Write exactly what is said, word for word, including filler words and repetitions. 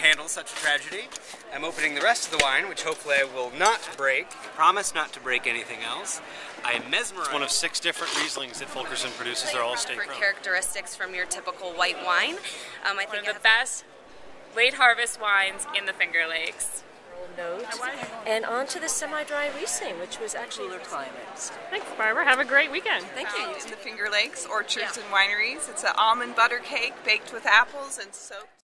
handle such a tragedy. I'm opening the rest of the wine, which hopefully I will not break. I promise not to break anything else. I am mesmerized. It's one of six different Rieslings that Fulkerson produces. They're all state different grown. characteristics from your typical white wine. Um, I One think of the best late harvest wines in the Finger Lakes. Note. And on to the semi-dry Riesling, which was actually Cooler climates. Thanks, Barbara. Have a great weekend. Thank you. In the Finger Lakes Orchards and Wineries. It's an almond butter cake baked with apples and soaked.